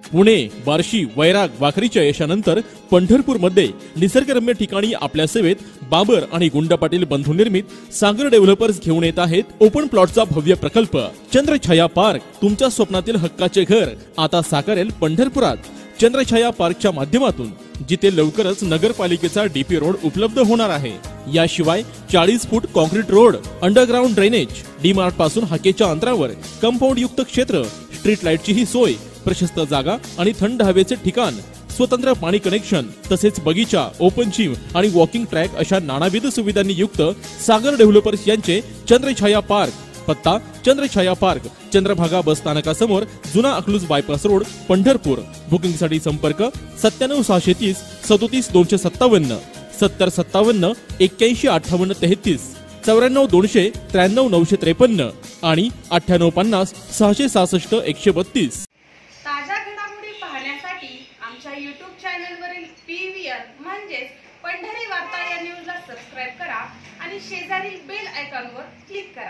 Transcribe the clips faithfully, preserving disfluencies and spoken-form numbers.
पुणे, बार्शी, वैराग, वाखरीच्या यशानंतर पंढरपूरमध्ये निसर्गरम्य ठिकाणी आपल्या सेवेत बाबर आणि गुंड पाटील बंधू निर्मित सागर डेव्हलपर्स घेऊन येत आहेत ओपन प्लॉटचा भव्य प्रकल्प चंद्रछाया पार्क। तुमच्या स्वप्नातील हक्काचे घर आता साकारेल पंढरपुरात चंद्रछाया पार्कच्या माध्यमातून, जिथे लवकरच नगरपालिकेचा डीपी रोड उपलब्ध होणार आहे। याशिवाय चाळीस foot concrete road, underground drainage, D Mart पासून हाकेच्या अंतरावर कंपाऊंड युक्त क्षेत्र, स्ट्रीट लाईटची ही सोय, प्रशस्त जागा आणि थंड हवेचे ठिकाण, स्वतंत्र पाणी कनेक्शन, तसेच बगीचा, ओपन जिम आणि वॉकिंग ट्रॅक अशा नानाविध सुविधांनी युक्त सागर डेव्हलपर्स यांचे चंद्रछाया पार्क। पत्ता चंद्रछाया पार्क, चंद्रभागा बस स्थानकासमोर, जुना अकलूज बायपास रोड, पंढरपूर। बुकिंगसाठी संपर्क सत्त्याण्णव सहाशे तीस सदोतीस दोनशे सत्तावन्न, सत्तर सत्तावन्न एक्क्याऐंशी अठ्ठावन्न तेहतीस, चौऱ्याण्णव दोनशे त्र्याण्णव नऊशे त्रेपन्न आणि अठ्ठ्याण्णव पन्नास सहाशे सहासष्ट एकशे बत्तीस। ताज्या घडामोडी पाहण्यासाठी आमच्या यूट्यूब चॅनलवरील पी व्ही आर म्हणजेच पंढरी वार्ता या न्यूजला सबस्क्राइब करा आणि शेजारील बेल आयकॉनवर क्लिक करा।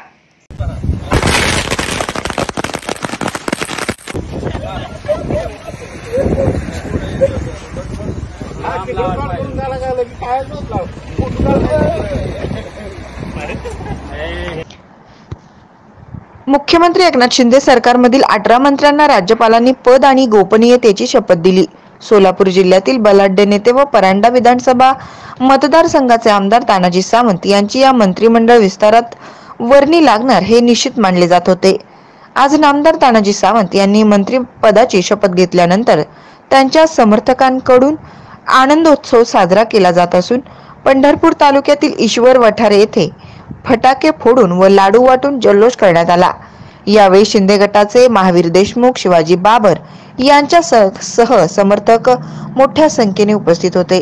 मुख्यमंत्री एकनाथ शिंदे सरकारमधील अठरा मंत्र्यांना राज्यपालांनी पद आणि गोपनीयतेची शपथ दिली। सोलापूर जिल्ह्यातील बलाढ्य नेते व परांडा विधानसभा मतदारसंघाचे आमदार तानाजी सावंत यांची या मंत्रिमंडळ विस्तारात वर्णी लागणार हे निश्चित मानले जात होते। आज नामदार तानाजी सावंत यांनी मंत्रिपदाची शपथ घेतल्यानंतर त्यांच्या समर्थकांकडून आनंदोत्सव साजरा केला जात असून पंढरपूर तालुक्यातील ईश्वर वठारे येथे फटाके फोडून व लाडू वाटून जल्लोष करण्यात आला। यावेळी शिंदे गटाचे महावीर देशमुख, शिवाजी बाबर यांच्या सह समर्थक मोठ्या संख्येने उपस्थित होते।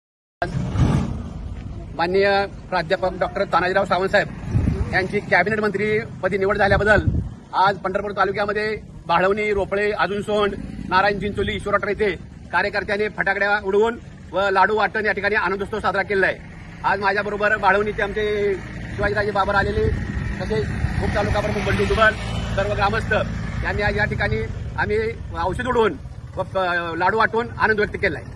माननीय प्राध्यापक डॉक्टर तानाजीराव सावंत साहेब यांची कॅबिनेट मंत्री पदी निवड झाल्याबद्दल आज पंढरपूर तालुक्यामध्ये बाळवणी, रोपळे, अजूनसोंड, नारायण चिंचोली, ईश्वर वठारे येथे कार्यकर्त्यांनी फटाकड्या उडवून व लाडू वाटून या ठिकाणी आनंदोत्सव साजरा केला आहे। आज माझ्याबरोबर बाळवणीचे आमचे शिवाजीराजे बाबर आलेले, तसेच खूप तालुका प्रमुख बंडू डुबल, सर्व ग्रामस्थ यांनी आज या ठिकाणी आम्ही औषध उडवून व लाडू वाटून आनंद व्यक्त केला आहे।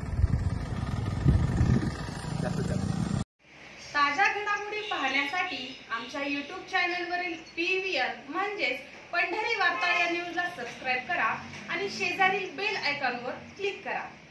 ताज्या घडामोडी पाहण्यासाठी आमच्या यूट्यूब चॅनलवरील पी व्ही आर म्हणजेच पंढरी वार्ता या न्यूजला सबस्क्राइब करा आणि शेजारील बेल आयकॉनवर क्लिक करा।